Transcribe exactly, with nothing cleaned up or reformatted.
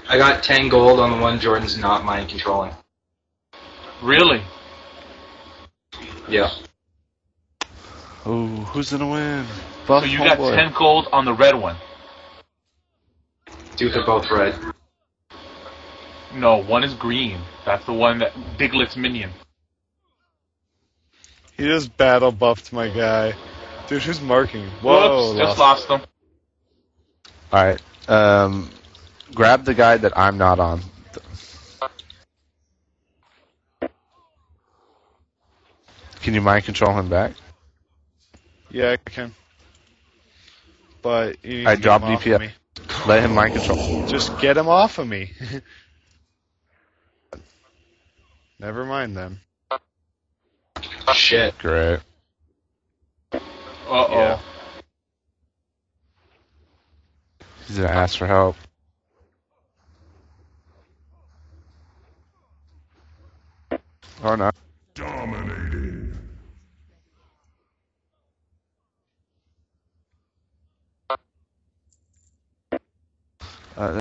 I got ten gold on the one Jordan's not mind controlling. Really? Yeah. Oh, who's gonna win? Buff So you got homeboy. ten gold on the red one. Dude, they're both red. No, one is green. That's the one that Diglett's minion. He just battle buffed my guy. Dude, who's marking? Whoa, Whoops, just lost them. Alright, um, grab the guy that I'm not on. Can you mind control him back? Yeah, I can. But you need I to get dropped him off D P of S. me. Let him mind control. Just get him off of me. Never mind then. Shit. Great. Uh-oh. Yeah. He's gonna ask for help. Or not. Dominating. Uh,